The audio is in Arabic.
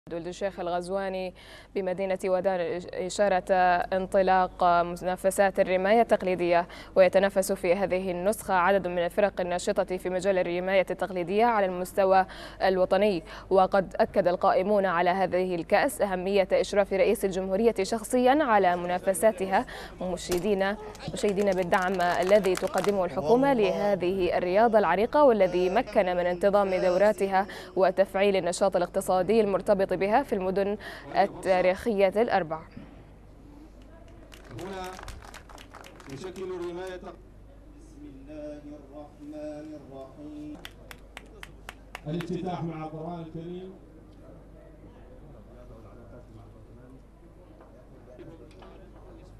ولد الشيخ الغزواني بمدينة ودان إشارة انطلاق منافسات الرماية التقليدية، ويتنافس في هذه النسخة عدد من الفرق الناشطة في مجال الرماية التقليدية على المستوى الوطني. وقد أكد القائمون على هذه الكأس أهمية إشراف رئيس الجمهورية شخصيا على منافساتها، مشيدين بالدعم الذي تقدمه الحكومة لهذه الرياضة العريقة، والذي مكن من انتظام دوراتها وتفعيل النشاط الاقتصادي المرتبط بها في المدن التاريخية الأربع. هنا يشكل الرماية. بسم الله الرحمن الرحيم. الافتتاح مع القرآن الكريم.